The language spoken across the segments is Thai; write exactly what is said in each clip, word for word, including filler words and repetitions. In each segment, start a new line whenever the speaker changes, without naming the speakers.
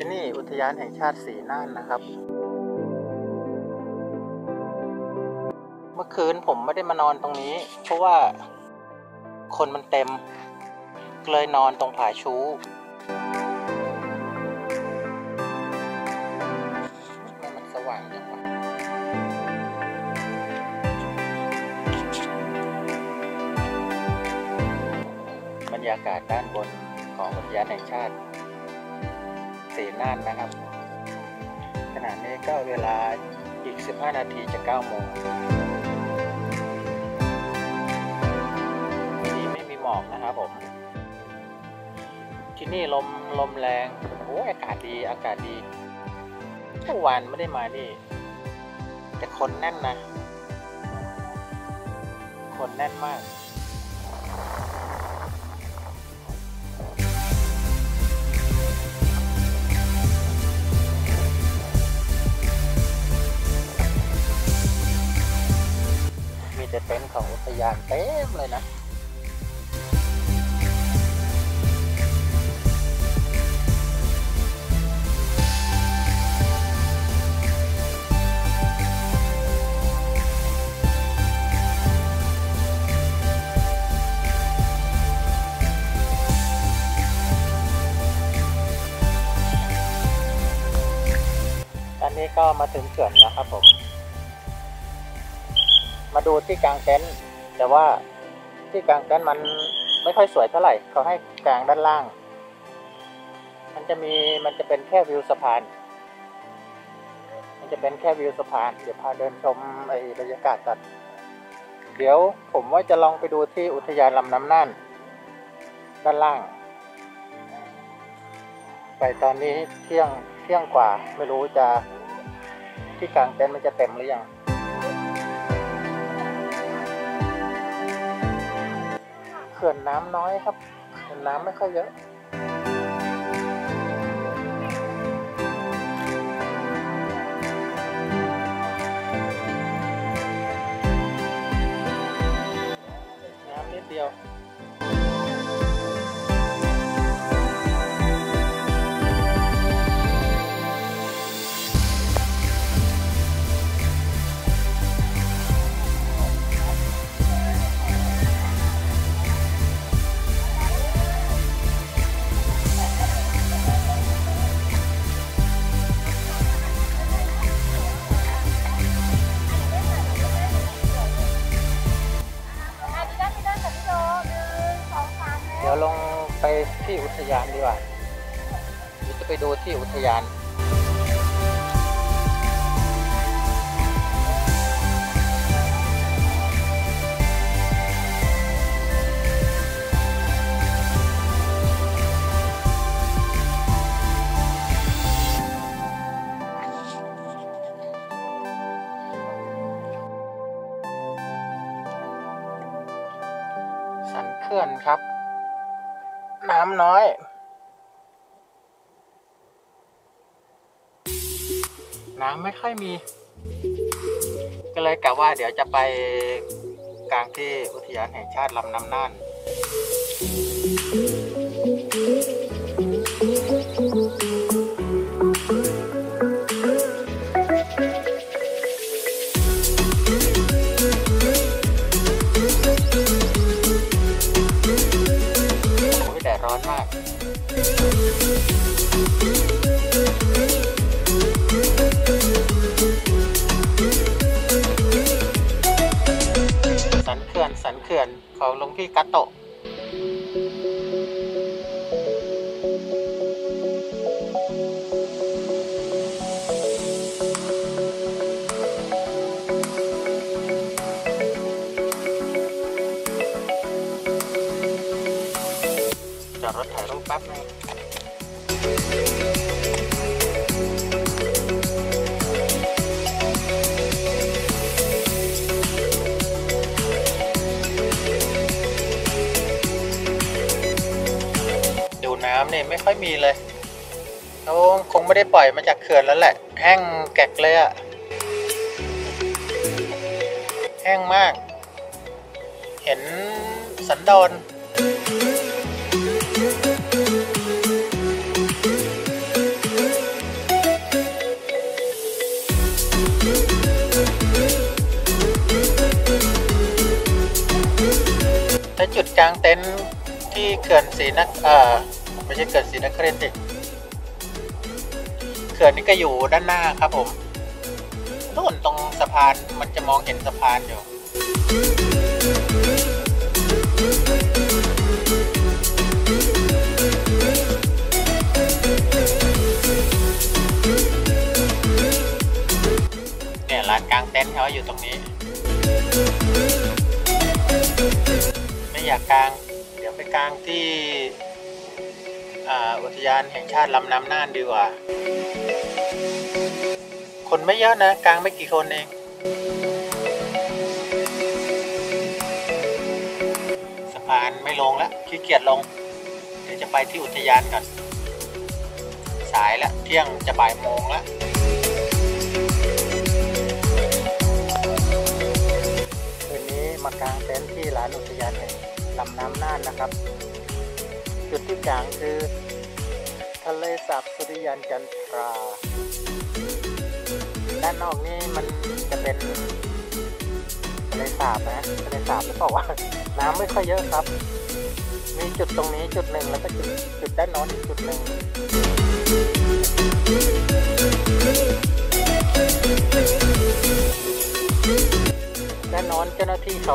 นี่อุทยานแห่งชาติสีน่านนะครับ เมื่อคืนผมไม่ได้มานอนตรงนี้เพราะว่าคนมันเต็มเลยนอนตรงผาชูมันสว่างจังวะบรรยากาศด้านบนของอุทยานแห่งชาติสีน่านนะครับขณะนี้ก็เวลาอีกสิบห้านาทีจะเก้าโมงที่ไม่มีหมอกนะครับผมที่นี่ลมลมแรงโอ้อากาศดีอากาศดีเมื่อวานไม่ได้มานี่แต่คนแน่นนะคนแน่นมากมีแต่เต็นท์ของอุทยานเต็มเลยนะตอนนี้ก็มาถึงเขื่อนแล้วครับผมมาดูที่กลางเต็นท์แต่ว่าที่กลางเต็นท์มันไม่ค่อยสวยเท่าไหร่เขาให้กลางด้านล่างมันจะมีมันจะเป็นแค่วิวสะพานมันจะเป็นแค่วิวสะพานเดี๋ยวพาเดินชมไอ้บรรยากาศกันเดี๋ยวผมว่าจะลองไปดูที่อุทยานลำน้ำน่านด้านล่างไปตอนนี้เที่ยงเที่ยงกว่าไม่รู้จะที่กลางเต็นท์มันจะเต็มหรือยังเขื่อนน้ำน้อยครับเขื่อนน้ำไม่ค่อยเยอะน้ำนิดเดียวเดี๋ยวลงไปที่อุทยานดีกว่าเดี๋ยวจะไปดูที่อุทยานสันเขื่อนครับน้ำน้อยน้ำไม่ค่อยมีก็เลยกะว่าเดี๋ยวจะไปกลางที่อุทยานแห่งชาติลำน้ำน่านโอ้ยแดดร้อนมากสันเขื่อนสันเขื่อนของหลวงพี่กาโตะจอดรถถ่ายรูปแป๊บนึงดูน้ำเนี่ยไม่ค่อยมีเลยเขาคงไม่ได้ปล่อยมาจากเขื่อนแล้วแหละแห้งแกกเลยอะแห้งมากเห็นสันดอน
Thank you.
กางเต็นท์ที่เขื่อนศรีนครินทร์เอ่อไม่ใช่เขื่อนศรีนครินทร์ดิเขื่อนนี้ก็อยู่ด้านหน้าครับผมนู่นตรงสะพานมันจะมองเห็นสะพานอยู่เนี่ยร้านกางเต็นท์เขาอยู่ตรงนี้ไม่อยากกางเดี๋ยวไปกางที่อุทยานแห่งชาติลำน้ำน่านดีกว่าคนไม่เยอะนะกางไม่กี่คนเองสะพานไม่ลงแล้วขี้เกียจลงเดี๋ยวจะไปที่อุทยานก่อนสายแล้วเที่ยงจะบ่ายโมงแล้วคืนนี้มากางเต็นท์ที่ร้านอุทยานแห่งลำน้ำน่านนะครับจุดที่กางคือทะเลสาบสุริยันจันทราด้านนอกนี่มันจะเป็นทะเลสาบนะทะเลสาบหรือเปล่าวะน้ำไม่ค่อยเยอะครับมีจุดตรงนี้จุดหนึ่งแล้วก็จุดจุดด้านโน้นอีกจุดหนึ่งด้านโน้นเจ้าหน้าที่เขา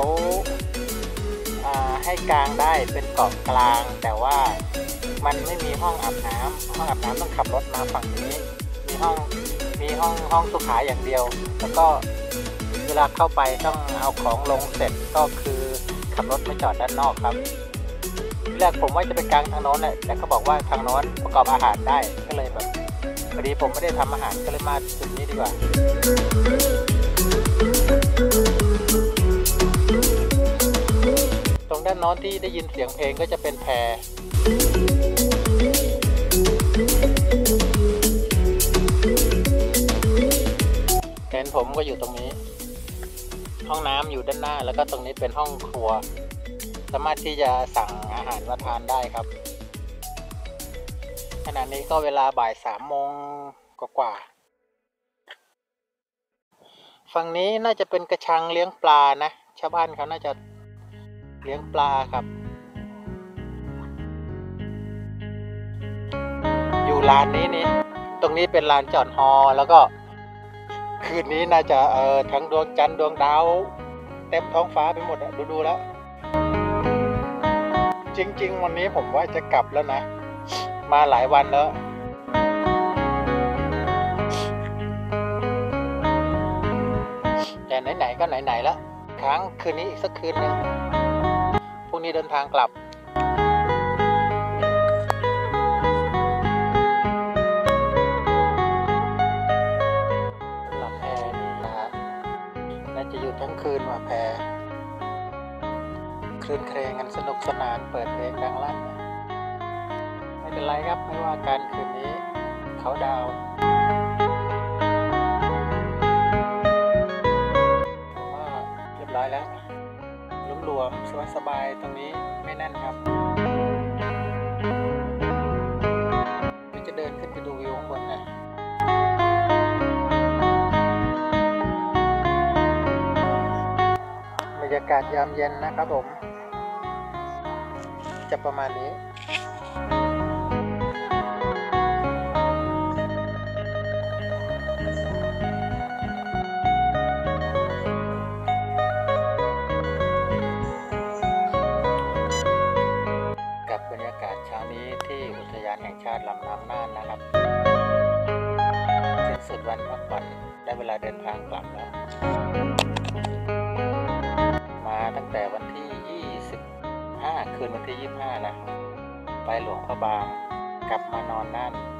ให้กางได้เป็นเกาะกลางแต่ว่ามันไม่มีห้องอาบน้ำห้องอาบน้ำต้องขับรถมาฝั่งนี้มีห้องมีห้องห้องสุขาอย่างเดียวแล้วก็เวลาเข้าไปต้องเอาของลงเสร็จก็คือขับรถไม่จอดด้านนอกครับที่แรกผมว่าจะไปกางทางโน้นแหละแต่เขาบอกว่าทางโน้นประกอบอาหารได้ก็เลยแบบพอดีผมไม่ได้ทำอาหารก็เลยมาจุดนี้ดีกว่าตรงด้านโน้นที่ได้ยินเสียงเพลงก็จะเป็นแพเต็นท์ผมก็อยู่ตรงนี้ห้องน้ำอยู่ด้านหน้าแล้วก็ตรงนี้เป็นห้องครัวสามารถที่จะสั่งอาหารมาทานได้ครับขณะนี้ก็เวลาบ่ายสามโมงกว่าฝั่งนี้น่าจะเป็นกระชังเลี้ยงปลานะชาวบ้านเขาน่าจะเลี้ยงปลาครับอยู่ลานนี้นี่ตรงนี้เป็นลานจอดฮอแล้วก็คืนนี้น่าจะเอ่อทั้งดวงจันทร์ดวงดาวเต็มท้องฟ้าไปหมดอะดูดูแล้วจริงๆวันนี้ผมว่าจะกลับแล้วนะมาหลายวันแล้วแต่ไหนๆก็ไหนๆแล้วค้างคืนนี้อีกสักคืนนึงพรุ่งนี้เดินทางกลับหลับแพนี่นะฮะน่าจะอยู่ทั้งคืนว่าแพคลื่นเครงกันสนุกสนานเปิดเพลงดังลั่นไม่เป็นไรครับไม่ว่าการคืนนี้เขาดาวว่าเรียบร้อยแล้วหลวมๆสบายๆตรงนี้ไม่แน่นครับจะเดินขึ้นไปดูวิวข้างบนนะบรรยากาศยามเย็นนะครับผมจะประมาณนี้กับบรรยากาศเช้านี้ที่อุทยานแห่งชาติลำน้ำน่านนะครับสิ้นสุดวันพักผ่อนได้เวลาเดินทางกลับแล้วมาตั้งแต่วันที่ยี่สิบห้าคืนวันที่ยี่สิบห้านะไปหลวงพระบางกลับมานอนน่าน